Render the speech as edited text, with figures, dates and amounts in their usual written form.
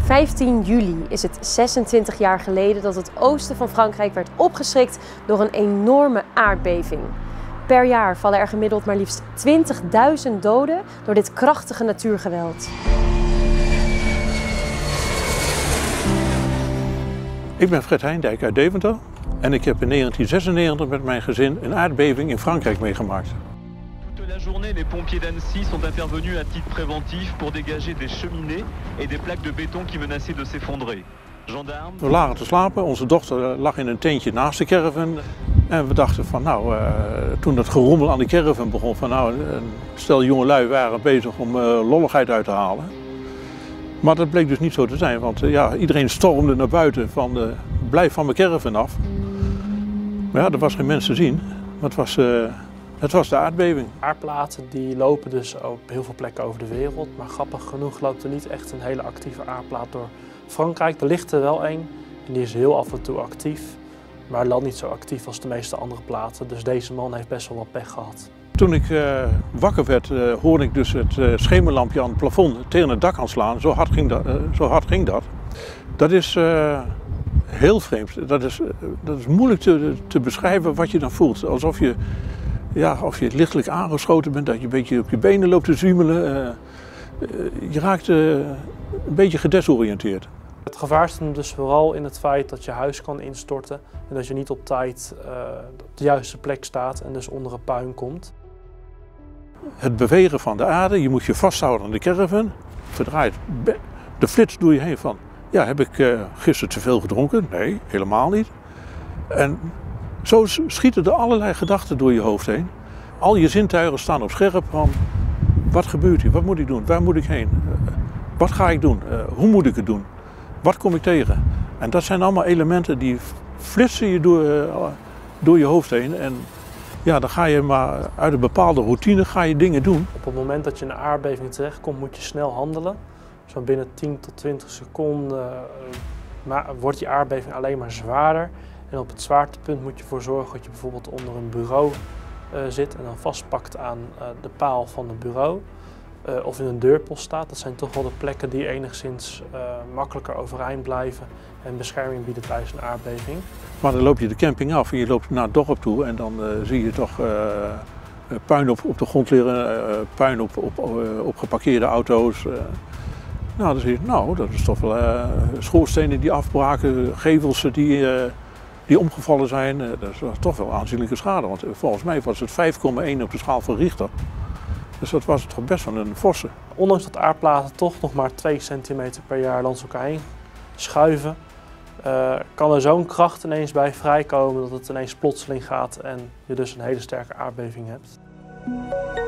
15 juli is het 26 jaar geleden dat het oosten van Frankrijk werd opgeschrikt door een enorme aardbeving. Per jaar vallen er gemiddeld maar liefst 20.000 doden door dit krachtige natuurgeweld. Ik ben Fred Heindijk uit Deventer en ik heb in 1996 met mijn gezin een aardbeving in Frankrijk meegemaakt. Toute la journée, les pompiers d'Annecy sont intervenus à titre préventif pour dégager des cheminées et des plaques de béton qui menaçaient de s'effondrer. Gendarmes... We lagen te slapen, onze dochter lag in een tentje naast de caravan en we dachten van toen het gerommel aan de caravan begon van een stel jongelui waren bezig om lolligheid uit te halen. Maar dat bleek dus niet zo te zijn, want iedereen stormde naar buiten van blijf van mijn caravan af. Maar ja, er was geen mens te zien, maar het was de aardbeving. Aardplaten die lopen dus op heel veel plekken over de wereld, maar grappig genoeg loopt er niet echt een hele actieve aardplaat door Frankrijk. Er ligt er wel een en die is heel af en toe actief, maar lang niet zo actief als de meeste andere platen. Dus deze man heeft best wel wat pech gehad. Toen ik wakker werd, hoorde ik dus het schemerlampje aan het plafond tegen het dak aanslaan. Zo hard ging dat. Dat is heel vreemd. Dat is moeilijk te beschrijven wat je dan voelt. Alsof je, of je lichtelijk aangeschoten bent, dat je een beetje op je benen loopt te zwiemelen. Je raakt een beetje gedesoriënteerd. Het gevaar stond dus vooral in het feit dat je huis kan instorten en dat je niet op tijd op de juiste plek staat en dus onder een puin komt. Het bewegen van de aarde, je moet je vasthouden aan de caravan, verdraait. De flits doe je heen van, heb ik gisteren te veel gedronken? Nee, helemaal niet. En zo schieten er allerlei gedachten door je hoofd heen. Al je zintuigen staan op scherp van, wat gebeurt hier? Wat moet ik doen? Waar moet ik heen? Wat ga ik doen? Hoe moet ik het doen? Wat kom ik tegen? En dat zijn allemaal elementen die flitsen je door je hoofd heen. En dan ga je maar uit een bepaalde routine dingen doen. Op het moment dat je in een aardbeving terechtkomt, moet je snel handelen. Zo binnen 10 tot 20 seconden wordt die aardbeving alleen maar zwaarder. En op het zwaartepunt moet je ervoor zorgen dat je bijvoorbeeld onder een bureau zit en dan vastpakt aan de paal van het bureau. Of in een deurpost staat. Dat zijn toch wel de plekken die enigszins makkelijker overeind blijven en bescherming bieden tijdens een aardbeving. Maar dan loop je de camping af en je loopt naar het dorp toe en dan zie je toch puin op de grond liggen, puin op geparkeerde auto's. Dan zie je, dat is toch wel schoorstenen die afbraken, gevels die omgevallen zijn. Dat is toch wel aanzienlijke schade, want volgens mij was het 5,1 op de schaal van Richter. Dus dat was toch best wel een forse. Ondanks dat aardplaten toch nog maar 2 centimeter per jaar langs elkaar heen schuiven, kan er zo'n kracht ineens bij vrijkomen dat het ineens plotseling gaat en je dus een hele sterke aardbeving hebt.